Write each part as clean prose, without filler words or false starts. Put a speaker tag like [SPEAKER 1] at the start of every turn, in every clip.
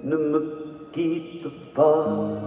[SPEAKER 1] ne me quitte pas.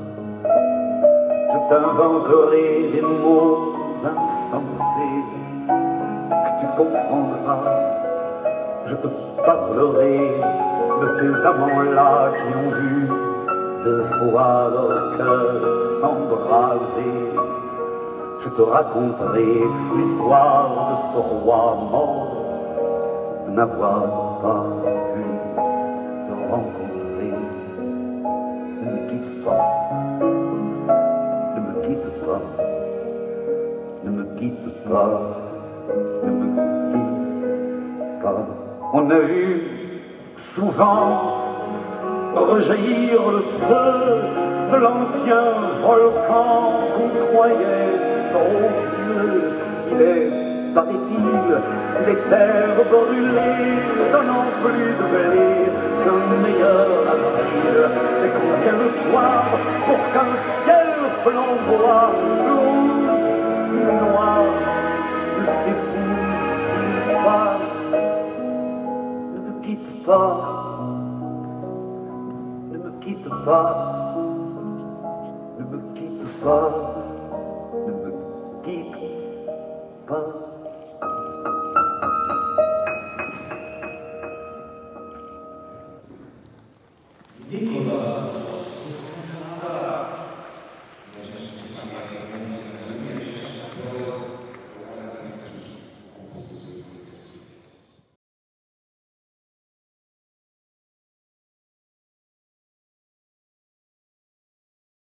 [SPEAKER 1] Je t'inventerai des mots insensés que tu comprendras. Je te parlerai de ces amants-là qui ont vu deux fois leur cœur s'embraser. Je te raconterai l'histoire de ce roi mort de n'avoir pas pu te rencontrer. Ne me quitte pas, ne me quitte pas, ne me quitte pas, ne me quitte pas. On a vu souvent rejaillir le feu de l'ancien volcan qu'on croyait trop vieux. Il est, paraît-il, des terres brûlées, donnant plus de blé qu'un meilleur avril. Et qu'on vient le soir pour qu'un ciel flamboie, rouge ou noir, ne s'épouse pas. Ne me quitte pas, ne me quitte pas, ne me quitte pas, ne me quitte pas.
[SPEAKER 2] Nicolas,